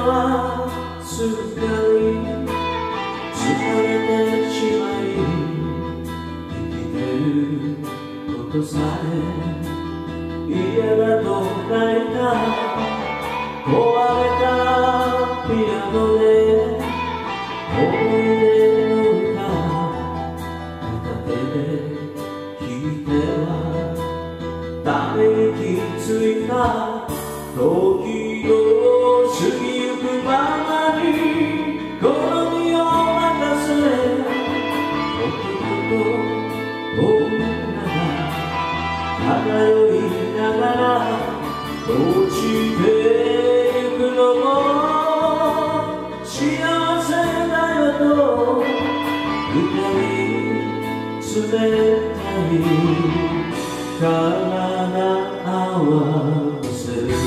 はすっかり疲れてしまい、生きてることさえ嫌だと泣いた。壊れたピアノで思い出の歌片手で弾いてはため息ついた。時を過ぎゆくままに好みを任せ、男と女が漂いながら落ちてゆくのも幸せだよと二人冷たい体合わせる。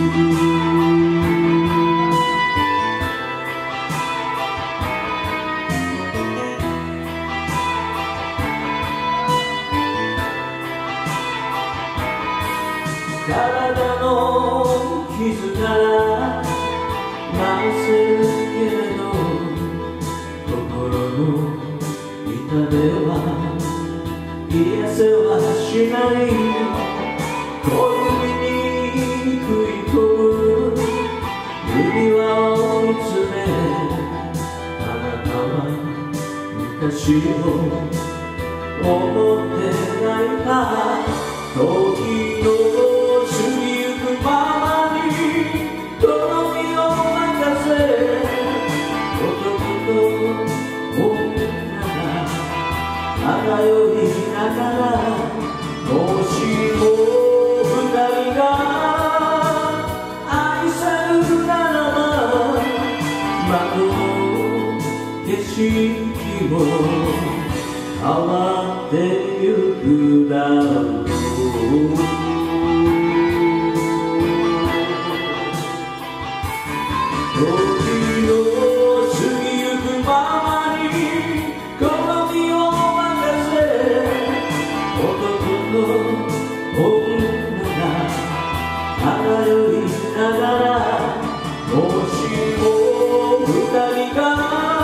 体の傷から治せるけれど、心の痛手は癒せはしない。小指に食い込む指輪を見つめ、あなたは昔を思って泣いた。時の過ぎゆくままに好みを任せ、男と女が漂いながら、もしも二人が愛せるならば、窓の景色も変わってゆくだろう。時の過ぎゆくままに好みを任せ、男と女が漂いながら、もしも二人が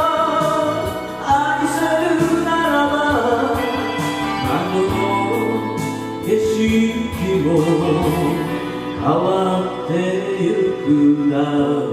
愛せるならば、窓の景色も変わってゆくだろう。